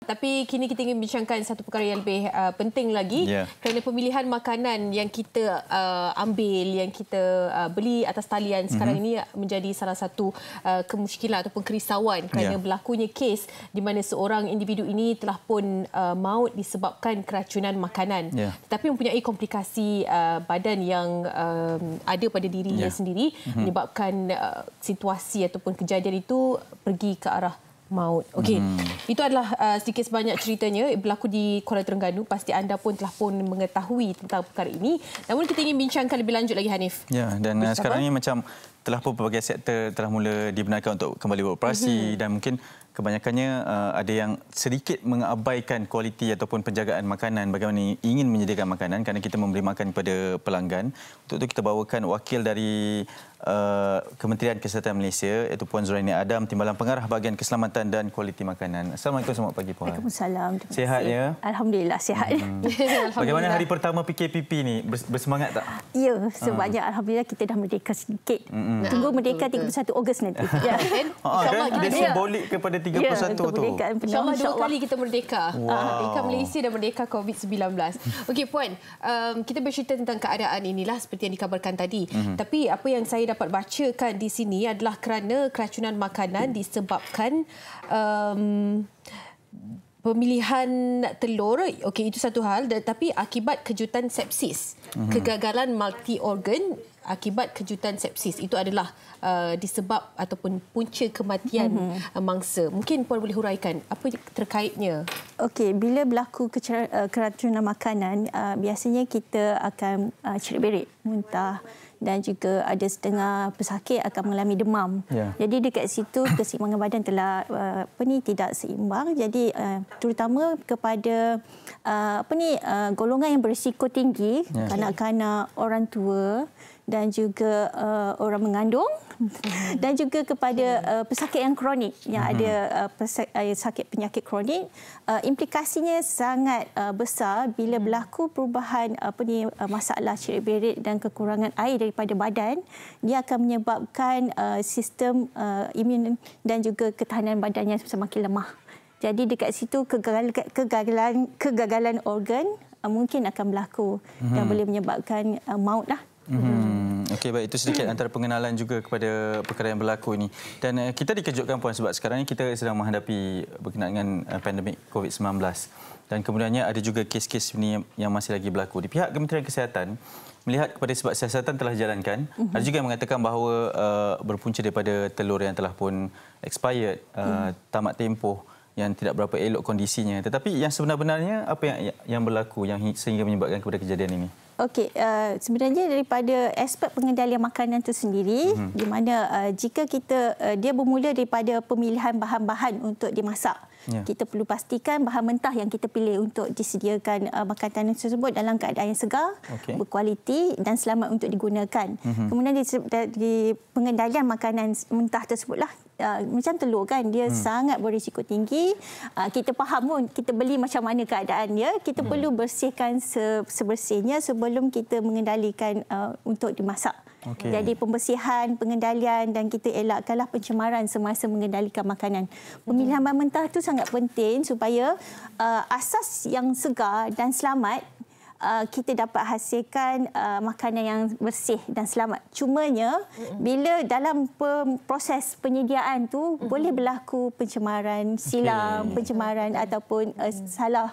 Tapi kini kita ingin bincangkan satu perkara yang lebih penting lagi, kerana pemilihan makanan yang kita ambil, yang kita beli atas talian sekarang ini menjadi salah satu kemusykilan ataupun kerisauan kerana berlakunya kes di mana seorang individu ini telah pun maut disebabkan keracunan makanan. Tetapi mempunyai komplikasi badan yang ada pada dirinya sendiri menyebabkan situasi ataupun kejadian itu pergi ke arah maut. Okey. Itu adalah sedikit sebanyak ceritanya berlaku di Kuala Terengganu. Pasti anda pun telah pun mengetahui tentang perkara ini. Namun kita ingin bincangkan lebih lanjut lagi, Hanif. Ya, dan sekarang ini macam telah pun pelbagai sektor telah mula dibenarkan untuk kembali beroperasi dan mungkin kebanyakannya ada yang sedikit mengabaikan kualiti ataupun penjagaan makanan, bagaimana ingin menyediakan makanan kerana kita memberi makan kepada pelanggan. Untuk itu kita bawakan wakil dari Kementerian Kesihatan Malaysia, iaitu Puan Zuraini Adam, Timbalan Pengarah Bahagian Keselamatan dan Kualiti Makanan. Assalamualaikum, selamat pagi Puan. Waalaikumsalam. Sihat ya? Alhamdulillah sihat. Bagaimana hari pertama PKPP ni? Bersemangat tak? Ya, sebabnya alhamdulillah kita dah merdeka sedikit. Tunggu merdeka 31 Ogos nanti. InsyaAllah dia simbolik kepada 31 tu. InsyaAllah 2 kali kita merdeka. Merdeka Malaysia dan merdeka COVID-19. Okey Puan, kita bercerita tentang keadaan inilah seperti yang dikabarkan tadi. Tapi apa yang saya dapat bacakan di sini adalah kerana keracunan makanan disebabkan pemilihan telur. Okey, itu satu hal. Tapi akibat kejutan sepsis, kegagalan multi organ akibat kejutan sepsis itu adalah disebab ataupun punca kematian mangsa. Mungkin Puan boleh huraikan apa terkaitnya? Okey, bila berlaku keracunan makanan, biasanya kita akan cerit-berit, muntah dan juga ada setengah pesakit akan mengalami demam. Jadi dekat situ keseimbangan badan telah tidak seimbang. Jadi terutama kepada golongan yang berisiko tinggi, kanak-kanak, orang tua dan juga orang mengandung dan juga kepada pesakit yang kronik, yang ada sakit penyakit kronik, implikasinya sangat besar bila berlaku perubahan masalah cerit-berit dan kekurangan air daripada badan. Dia akan menyebabkan sistem imun dan juga ketahanan badannya semakin lemah. Jadi dekat situ kegagalan organ mungkin akan berlaku dan boleh menyebabkan maut lah. Okey, baik, itu sedikit antara pengenalan juga kepada perkara yang berlaku ini. Dan kita dikejutkan Puan sebab sekarang ini kita sedang menghadapi berkenaan dengan pandemik COVID-19 dan kemudiannya ada juga kes-kes ini yang masih lagi berlaku. Di pihak Kementerian Kesihatan melihat kepada sebab siasatan telah dijalankan, ada juga yang mengatakan bahawa berpunca daripada telur yang telah pun expired, tamat tempoh, yang tidak berapa elok kondisinya. Tetapi yang sebenar-benarnya apa yang berlaku yang sehingga menyebabkan kepada kejadian ini? Okey, sebenarnya daripada aspek pengendalian makanan itu sendiri, di mana jika dia bermula daripada pemilihan bahan-bahan untuk dimasak. Kita perlu pastikan bahan mentah yang kita pilih untuk disediakan makanan tersebut dalam keadaan yang segar, berkualiti dan selamat untuk digunakan. Kemudian di pengendalian makanan mentah tersebutlah, macam telur kan, dia sangat berisiko tinggi. Kita faham pun, kita beli macam mana keadaan dia, kita perlu bersihkan sebersihnya sebelum kita mengendalikan untuk dimasak. Jadi pembersihan, pengendalian dan kita elakkanlah pencemaran semasa mengendalikan makanan. Pemilihan bahan mentah itu sangat penting supaya asas yang segar dan selamat kita dapat hasilkan makanan yang bersih dan selamat. Cumanya bila dalam proses penyediaan tu boleh berlaku pencemaran, silam, pencemaran ataupun salah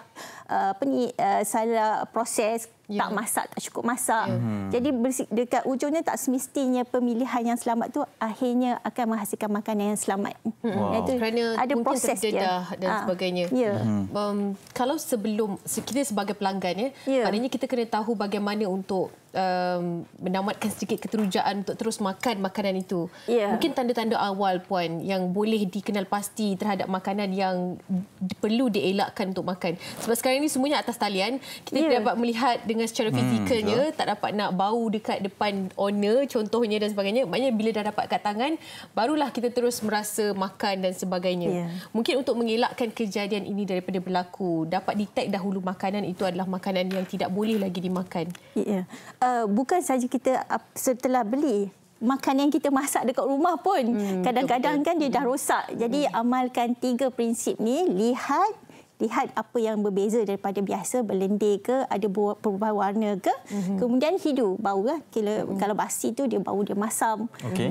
proses, tak masak, tak cukup masak. Jadi dekat ujungnya tak semestinya pemilihan yang selamat tu akhirnya akan menghasilkan makanan yang selamat. Kerana ada proses dia dan sebagainya. Kalau sebelum kita sebagai pelanggan maknanya kita kena tahu bagaimana untuk menamatkan sedikit keterujaan untuk terus makan makanan itu. Mungkin tanda-tanda awal Puan yang boleh dikenal pasti terhadap makanan yang perlu dielakkan untuk makan. Sebab sekarang ini semuanya atas talian, kita tidak dapat melihat dengan secara fizikalnya, tak dapat nak bau dekat depan owner contohnya dan sebagainya. Maknanya bila dah dapat kat tangan, barulah kita terus merasa makan dan sebagainya. Mungkin untuk mengelakkan kejadian ini daripada berlaku, dapat detect dahulu makanan itu adalah makanan yang tidak boleh lagi dimakan. Bukan saja kita setelah beli, makanan yang kita masak dekat rumah pun kadang-kadang kan dia dah rosak. Jadi amalkan 3 prinsip ni: lihat, lihat apa yang berbeza daripada biasa, berlendir ke, ada perubahan warna ke. Kemudian hidu, bau lah. Kalau basi tu dia bau, dia masam.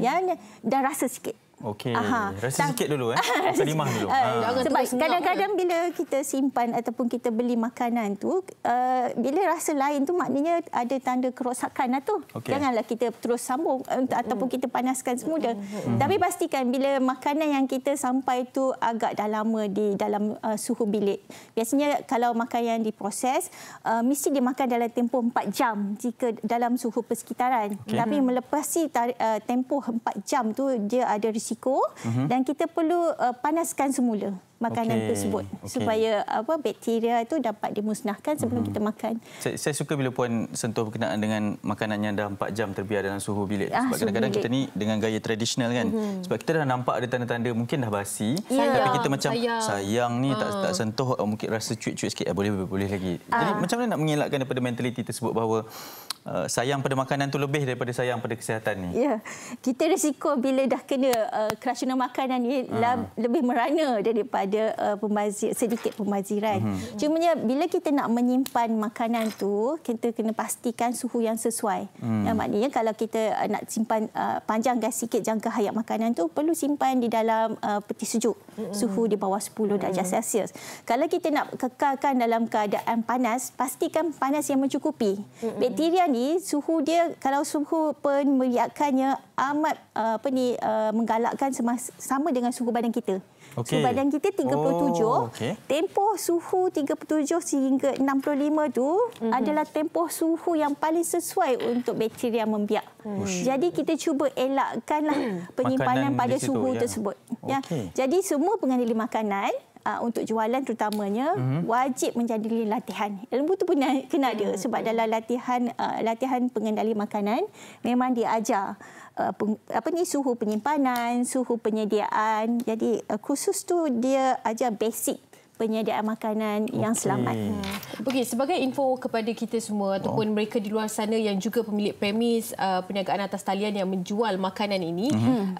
Dan rasa sikit. Okey. Rasa sikit dulu rasa limah dulu. Sebab kadang-kadang bila kita simpan ataupun kita beli makanan tu, bila rasa lain tu maknanya ada tanda kerosakan lah tu. Janganlah kita terus sambung ataupun kita panaskan semula. Tapi pastikan bila makanan yang kita sampai tu agak dah lama di dalam suhu bilik. Biasanya kalau makanan yang diproses, mesti dimakan dalam tempoh 4 jam jika dalam suhu persekitaran. Tapi melepasi tempoh 4 jam tu dia ada risiko dan kita perlu panaskan semula makanan tersebut supaya bakteria itu dapat dimusnahkan sebelum kita makan. Saya suka bila Puan sentuh berkenaan dengan makanan yang dah 4 jam terbiar dalam suhu bilik. Sebab kadang-kadang kita ni dengan gaya tradisional kan. Sebab kita dah nampak ada tanda-tanda mungkin dah basi, tapi kita macam sayang ni tak sentuh, mungkin rasa cuit-cuit sikit, boleh lagi. Jadi macam mana nak mengelakkan daripada mentaliti tersebut bahawa sayang pada makanan tu lebih daripada sayang pada kesihatan ni? Kita risiko bila dah kena keracunan makanan ni lebih merana daripada sedikit pembaziran. Cumanya bila kita nak menyimpan makanan tu, kita kena pastikan suhu yang sesuai. Yang maknanya kalau kita nak simpan panjangkan sikit jangka hayat makanan tu, perlu simpan di dalam peti sejuk, suhu di bawah 10 darjah Celsius. Kalau kita nak kekalkan dalam keadaan panas, pastikan panas yang mencukupi. Bakteria ni suhu dia, kalau suhu peneriakannya amat menggalakkan sama dengan suhu badan kita. Suhu badan kita 37, tempoh suhu 37 sehingga 65 tu adalah tempoh suhu yang paling sesuai untuk bakteria membiak. Jadi kita cuba elakkanlah penyimpanan pada suhu tersebut. Jadi semua pengendali makanan untuk jualan terutamanya wajib menjadi latihan. Ilmu tu pun kena ada sebab dalam latihan pengendali makanan memang diajar suhu penyimpanan, suhu penyediaan. Jadi khusus tu dia ajar basic penyediaan makanan yang selamat. Okey, sebagai info kepada kita semua ataupun mereka di luar sana yang juga pemilik premis perniagaan atas talian yang menjual makanan ini,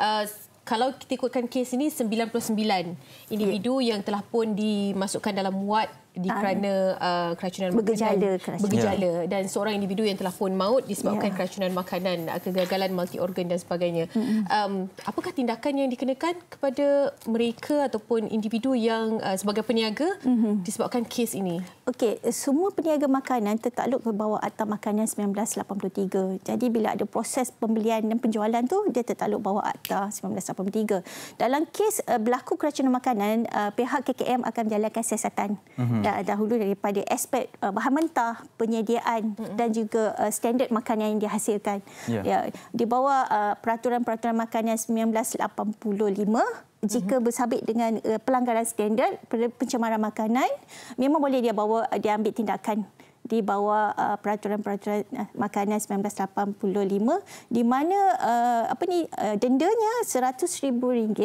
kalau kita ikutkan kes ini 99 individu yang telah pun dimasukkan dalam wad kerana keracunan bergejala dan seorang individu yang telah pun maut disebabkan keracunan makanan, kegagalan multi organ dan sebagainya. Apakah tindakan yang dikenakan kepada mereka ataupun individu yang sebagai peniaga disebabkan kes ini? Okey, semua peniaga makanan tertakluk ke bawah Akta Makanan 1983. Jadi bila ada proses pembelian dan penjualan tu, dia tertakluk bawah Akta 1983. Dalam kes berlaku keracunan makanan, pihak KKM akan menjalankan siasatan dahulu daripada aspek bahan mentah, penyediaan dan juga standard makanan yang dihasilkan. Di bawah peraturan-peraturan makanan 1985, jika bersabit dengan pelanggaran standard pencemaran makanan, memang boleh diambil tindakan di bawah peraturan-peraturan makanan 1985 di mana dendanya RM100,000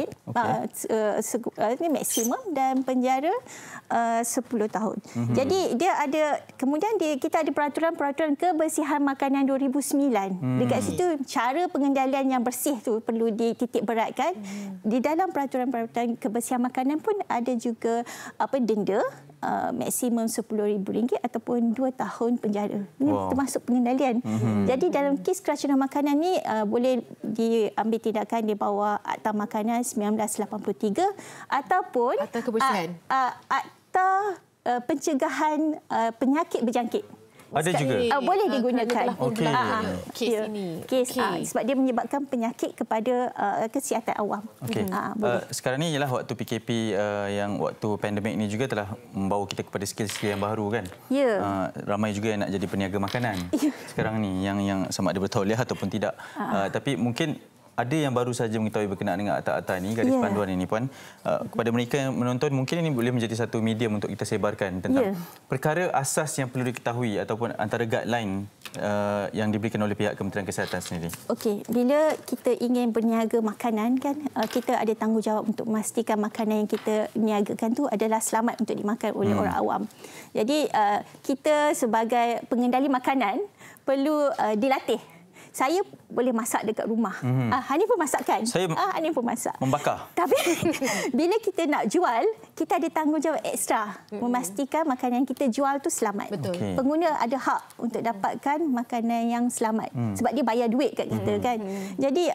ini maksimum dan penjara 10 tahun. Jadi dia ada, kemudian kita ada peraturan-peraturan kebersihan makanan 2009. Dekat situ cara pengendalian yang bersih tu perlu dititik beratkan. Di dalam peraturan-peraturan kebersihan makanan pun ada juga denda maksimum RM10,000 ataupun 2 tahun penjara. Ini termasuk pengendalian. Jadi dalam kes keracunan makanan ni boleh diambil tindakan di bawah Akta Makanan 1983 ataupun Akta Kebersihan. Akta Pencegahan Penyakit Berjangkit. Ada juga. Boleh digunakan. Kes ini. Sebab dia menyebabkan penyakit kepada kesihatan awam. Sekarang ni ialah waktu PKP yang waktu pandemik ni juga telah membawa kita kepada skill-skill yang baru kan. Ramai juga yang nak jadi peniaga makanan. Sekarang ni yang sama ada bertauliah ataupun tidak. Tapi mungkin ada yang baru saja mengetahui berkenaan dengan akta-akta ini, garis panduan ini, Puan. Kepada mereka yang menonton, mungkin ini boleh menjadi satu medium untuk kita sebarkan tentang perkara asas yang perlu diketahui ataupun antara guideline yang diberikan oleh pihak Kementerian Kesihatan sendiri. Okey, bila kita ingin berniaga makanan kan, kita ada tanggungjawab untuk memastikan makanan yang kita niagakan tu adalah selamat untuk dimakan oleh orang awam. Jadi kita sebagai pengendali makanan perlu dilatih saya boleh masak dekat rumah. Hani pun masak kan? Hani pun masak. Membakar. Tapi bila kita nak jual, kita ada tanggungjawab ekstra memastikan makanan yang kita jual tu selamat. Betul. Pengguna ada hak untuk dapatkan makanan yang selamat sebab dia bayar duit kat kita kan. Jadi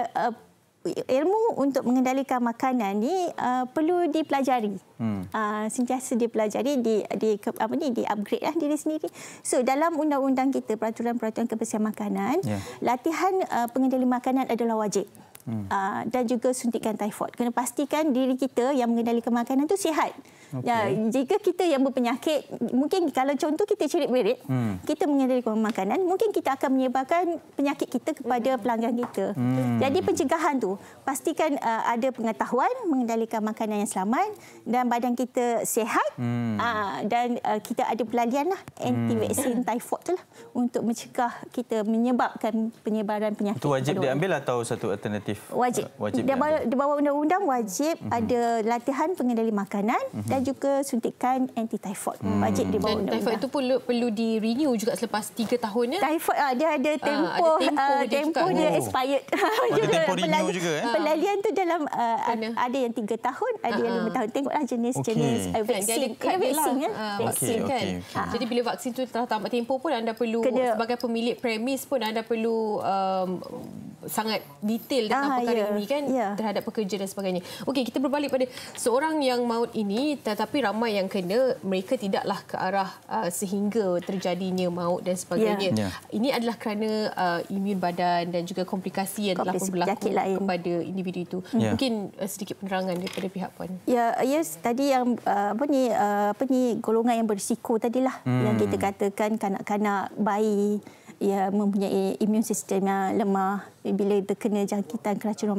ilmu untuk mengendalikan makanan ni perlu dipelajari. Sentiasa dipelajari, di upgrade lah diri sendiri. So dalam undang-undang kita, peraturan-peraturan kebersihan makanan, latihan pengendali makanan adalah wajib. Dan juga suntikan typhoid. Kena pastikan diri kita yang mengendalikan makanan tu sihat. Jika kita yang berpenyakit, mungkin kalau contoh kita cerit-berit, kita mengendalikan makanan, mungkin kita akan menyebarkan penyakit kita kepada pelanggan kita. Jadi pencegahan tu, pastikan ada pengetahuan mengendalikan makanan yang selamat dan badan kita sihat, dan kita ada pelalian lah, anti-vaksin typhoid tu lah, untuk mencegah kita menyebabkan penyebaran penyakit. Itu wajib diambil atau satu alternatif? Wajib. Di bawah undang-undang wajib ada latihan pengendali makanan dan juga suntikan anti-typhoid. Wajib di bawah undang-undang. Typhoid itu perlu di-renew juga selepas 3 tahun ya? Typhoid dia ada tempoh dia expired. Tempoh renew juga. Pelalian tu dalam ada yang 3 tahun, ada yang 5 tahun. Tengoklah jenis-jenis vaksin. Vaksin kan. Jadi bila vaksin tu telah tamat tempoh pun anda perlu, sebagai pemilik premis pun anda perlu sangat detail tentang perkara ini kan, terhadap pekerja dan sebagainya. Okey, kita berbalik pada seorang yang maut ini, tetapi ramai yang kena, mereka tidaklah ke arah sehingga terjadinya maut dan sebagainya. Ini adalah kerana imun badan dan juga komplikasi yang telah berlaku kepada individu itu. Mungkin sedikit penerangan daripada pihak puan. Tadi yang golongan yang berisiko tadilah yang kita katakan kanak-kanak, bayi mempunyai imun sistem yang lemah. Bila terkena jangkitan keracunan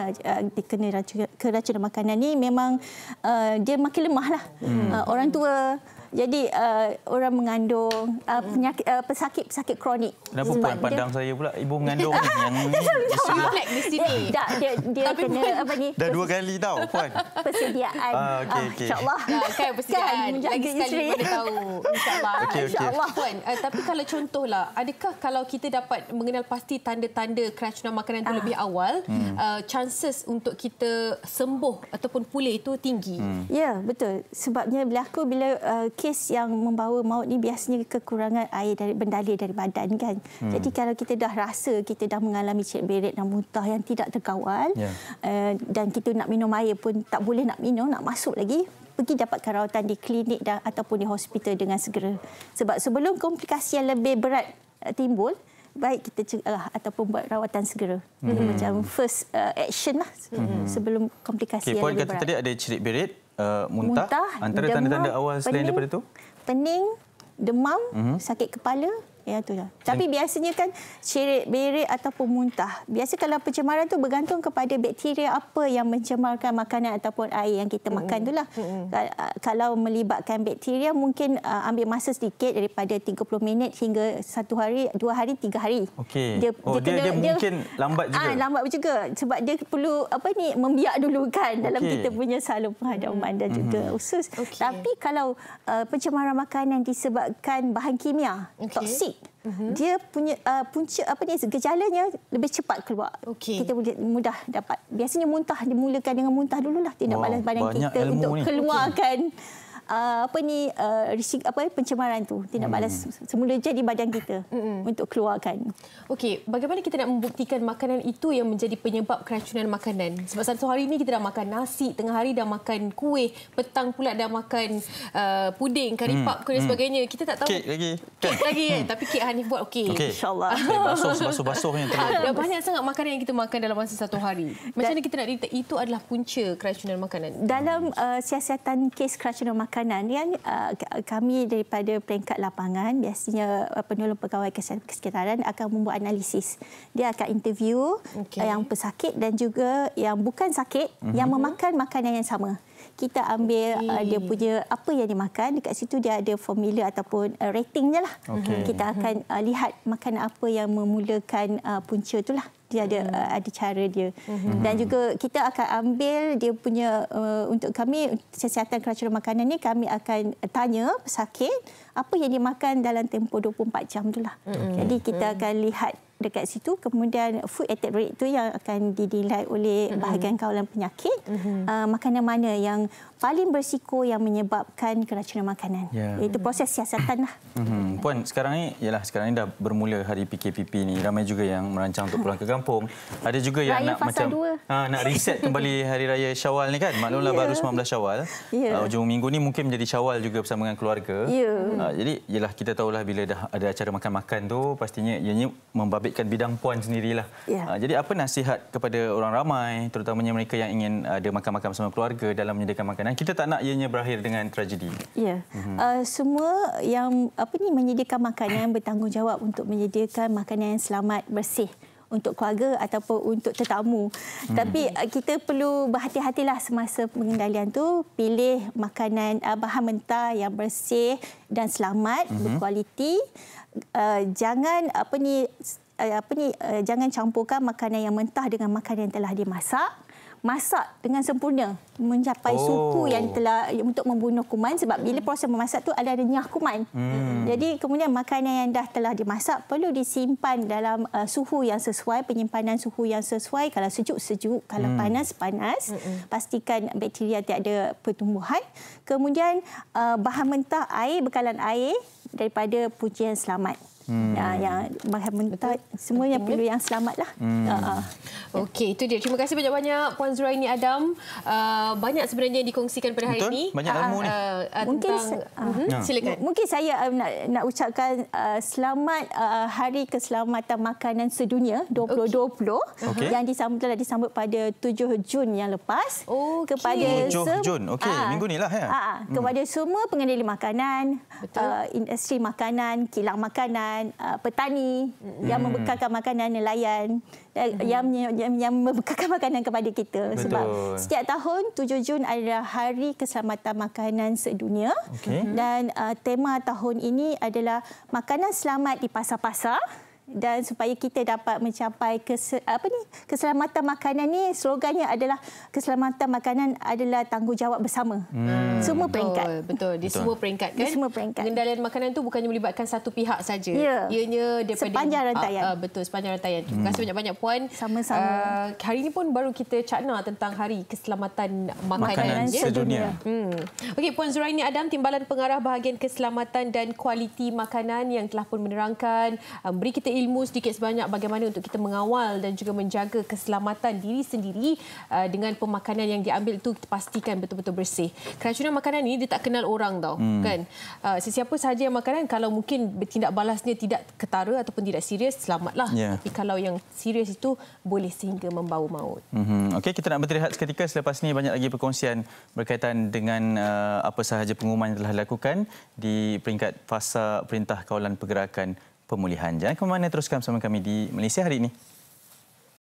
keracunan makanan ni memang dia makin lemah lah. Orang tua, jadi orang mengandung, pesakit kronik. Kenapa puan pandang saya pula ibu mengandung ni yang reflect di sini? Dia kena apa ni? Dah 2 kali tau puan. Persediaan. InsyaAllah. Kan persediaan. Lagi sekali mana tahu. InsyaAllah. InsyaAllah. Puan, tapi kalau contohlah, adakah kalau kita dapat mengenal pasti tanda-tanda keracunan makanan itu lebih awal, chances untuk kita sembuh ataupun pulih itu tinggi? Ya, betul. Sebabnya berlaku bila kes yang membawa maut ni biasanya kekurangan air berdalur dari badan kan. Jadi kalau kita dah rasa kita dah mengalami cerit-berit dan muntah yang tidak terkawal, dan kita nak minum air pun tak boleh nak minum, nak masuk lagi, pergi dapatkan rawatan di klinik ataupun di hospital dengan segera. Sebab sebelum komplikasi yang lebih berat timbul, baik kita cegah ataupun buat rawatan segera. Macam first action lah sebelum komplikasi yang lebih berat. Puan kata tadi ada cerit-berit, muntah. Antara tanda-tanda awal selain daripada itu? Pening, demam, sakit kepala. Itulah. Tapi biasanya kan cerit-berit ataupun muntah. Biasa kalau pencemaran tu bergantung kepada bakteria apa yang mencemarkan makanan ataupun air yang kita makan itulah. Kalau melibatkan bakteria mungkin ambil masa sedikit daripada 30 minit hingga 1 hari, 2 hari, 3 hari. Dia mungkin lambat juga. Lambat juga sebab dia perlu membiak dulu kan dalam kita punya salur penghadapan dan juga usus. Tapi kalau pencemaran makanan disebabkan bahan kimia, toksik, dia punya gejalanya lebih cepat keluar. Kita boleh mudah dapat. Biasanya muntah dimulakan dengan muntah dululah, tidak balas badan kita untuk keluarkan pencemaran tu, tidak balas semula jadi badan kita untuk keluarkan. Okey, bagaimana kita nak membuktikan makanan itu yang menjadi penyebab keracunan makanan? Sebab satu hari ini kita dah makan nasi, tengah hari dah makan kuih, petang pula dah makan puding, kari pap dan sebagainya. Kita tak tahu. Kek lagi. Kek lagi kan? Tapi kek Hanif buat okey. InsyaAllah. Basuh-basuh yang terlalu. Dah banyak sangat makanan yang kita makan dalam masa satu hari. Macam mana kita nak detek itu adalah punca keracunan makanan? Dalam siasatan kes keracunan makanan kan, kami daripada peringkat lapangan biasanya penolong pegawai kesekitaran akan membuat analisis. Dia akan interview yang pesakit dan juga yang bukan sakit yang memakan makanan yang sama. Kita ambil dia punya apa yang dimakan, dekat situ dia ada formula ataupun ratingnya lah. Kita akan lihat makanan apa yang memulakan punca itulah. Dia ada cara dia. Dan juga kita akan ambil dia punya, untuk kami siasatan keracunan makanan ni, kami akan tanya pesakit apa yang dimakan dalam tempoh 24 jam itulah. Jadi kita akan lihat dekat situ. Kemudian food attack rate itu yang akan dinilai oleh bahagian kawalan penyakit. Makanan mana yang paling berisiko yang menyebabkan keracunan makanan. Itu proses siasatan lah. Puan, sekarang ni dah bermula hari PKPP ni. Ramai juga yang merancang untuk pulang ke kampung. Ada juga yang Raya nak fasa macam nak reset kembali hari raya Syawal ni kan. Maklumlah baru 19 Syawal. Hujung minggu ni mungkin menjadi Syawal juga bersama dengan keluarga. Jadi kita tahulah bila dah ada acara makan-makan tu pastinya ianya membabitkan bidang puan sendirilah. Jadi apa nasihat kepada orang ramai terutamanya mereka yang ingin ada makan-makan bersama keluarga dalam menyediakan makanan? Kita tak nak ianya berakhir dengan tragedi. Semua yang menyediakan makanan bertanggungjawab untuk menyediakan makanan yang selamat, bersih untuk keluarga ataupun untuk tetamu. Tapi kita perlu berhati-hatilah semasa pengendalian tu, pilih makanan bahan mentah yang bersih dan selamat, berkualiti. Jangan jangan campurkan makanan yang mentah dengan makanan yang telah dimasak. Masak dengan sempurna mencapai suhu yang telah untuk membunuh kuman, sebab bila proses memasak tu ada renyah kuman. Jadi kemudian makanan yang dah telah dimasak perlu disimpan dalam suhu yang sesuai, penyimpanan suhu yang sesuai. Kalau sejuk, kalau panas. Pastikan bakteria tiada pertumbuhan. Kemudian bahan mentah bekalan air daripada punca yang selamat. Yang bahan mentah semuanya perlu yang selamatlah. Okey, itu dia. Terima kasih banyak-banyak Puan Zuraini Adam. Banyak sebenarnya yang dikongsikan pada hari ini. Banyak ilmu ni. Mungkin silakan. Mungkin saya nak ucapkan selamat Hari Keselamatan Makanan Sedunia 2020 yang disambut pada 7 Jun yang lepas. Kepada 7 Jun. Okey, minggu nilah ya. Kepada semua pengendali makanan, industri makanan, kilang makanan, petani yang membekalkan makanan, nelayan yang membekalkan makanan kepada kita. Betul. Sebab setiap tahun 7 Jun adalah Hari Keselamatan Makanan Sedunia. Dan tema tahun ini adalah makanan selamat di pasar-pasar. Dan supaya kita dapat mencapai keselamatan makanan ni, slogannya adalah keselamatan makanan adalah tanggungjawab bersama. Semua peringkat. Betul. Di semua peringkat kan? Di semua peringkat. Pengendalian makanan tu bukannya melibatkan satu pihak saja. Ianya daripada sepanjang rantaian. Betul, sepanjang rantaian. Terima kasih banyak-banyak Puan. Sama-sama. Hari ini pun baru kita cakna tentang Hari Keselamatan Makanan Sedunia. Okey, Puan Zuraini Adam, Timbalan Pengarah Bahagian Keselamatan dan Kualiti Makanan yang telah pun menerangkan, beri kita ilmu sedikit sebanyak bagaimana untuk kita mengawal dan juga menjaga keselamatan diri sendiri dengan pemakanan yang diambil itu kita pastikan betul-betul bersih. Keracunan makanan ini dia tak kenal orang tau, kan? Sesiapa sahaja yang makanan, kalau mungkin bertindak balasnya tidak ketara ataupun tidak serius, selamatlah. Tapi kalau yang serius itu boleh sehingga membawa maut. Okey, kita nak berhenti rehat seketika. Selepas ini banyak lagi perkongsian berkaitan dengan apa sahaja pengumuman yang telah dilakukan di peringkat fasa Perintah Kawalan Pergerakan Pemulihan. Jangan ke mana, teruskan bersama kami di Malaysia Hari Ini.